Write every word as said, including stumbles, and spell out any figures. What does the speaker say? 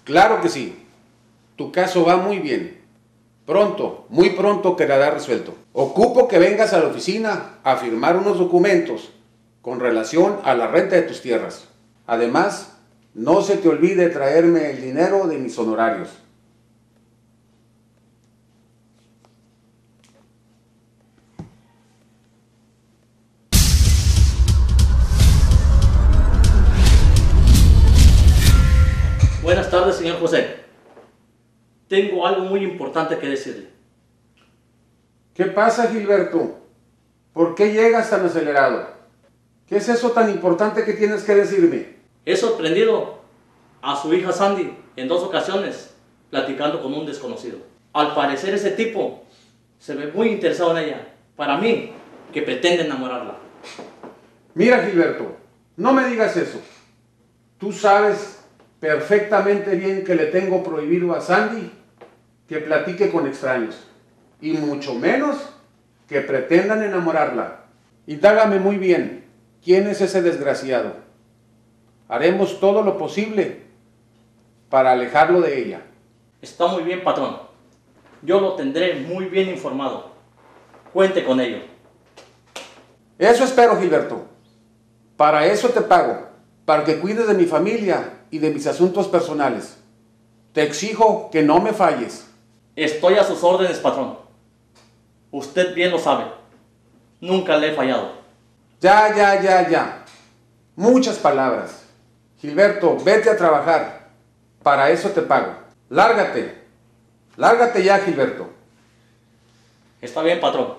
Claro que sí. Tu caso va muy bien. Pronto, muy pronto quedará resuelto. Ocupo que vengas a la oficina a firmar unos documentos con relación a la renta de tus tierras. Además, no se te olvide traerme el dinero de mis honorarios. Buenas tardes, señor José. Tengo algo muy importante que decirle. ¿Qué pasa, Gilberto? ¿Por qué llegas tan acelerado? ¿Qué es eso tan importante que tienes que decirme? He sorprendido a su hija Sandy en dos ocasiones platicando con un desconocido. Al parecer ese tipo se ve muy interesado en ella. Para mí, que pretende enamorarla. Mira, Gilberto, no me digas eso. Tú sabes perfectamente bien que le tengo prohibido a Sandy que platique con extraños, y mucho menos que pretendan enamorarla. Indágame muy bien, ¿quién es ese desgraciado? Haremos todo lo posible para alejarlo de ella. Está muy bien, patrón. Yo lo tendré muy bien informado. Cuente con ello. Eso espero, Gilberto. Para eso te pago, para que cuides de mi familia y de mis asuntos personales. Te exijo que no me falles. Estoy a sus órdenes, patrón. Usted bien lo sabe. Nunca le he fallado. Ya, ya, ya, ya. Muchas palabras. Gilberto, vete a trabajar. Para eso te pago. Lárgate. Lárgate ya, Gilberto. Está bien, patrón.